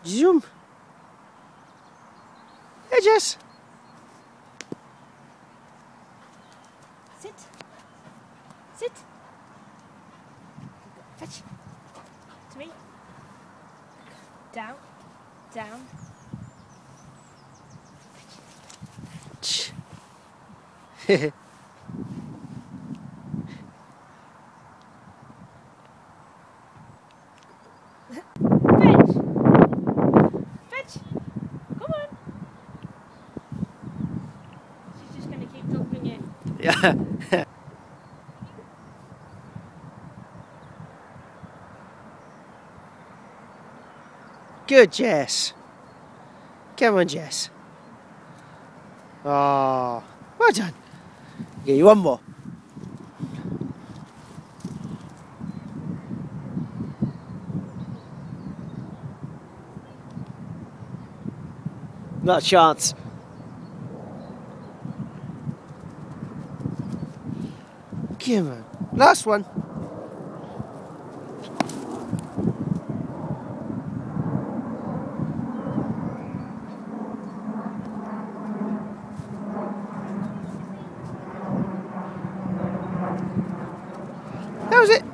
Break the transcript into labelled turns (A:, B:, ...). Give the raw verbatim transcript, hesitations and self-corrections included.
A: Zoom. Hey, Jess.
B: Sit. Sit. Fetch. To me. Down. Down.
A: Fetch.
B: Fetch. Fetch. Come on. She's just going to keep dropping it.
A: Yeah. Good, Jess. Come on, Jess. Oh, well done. Get you one more. Not a chance. Come on. Last one. That was it.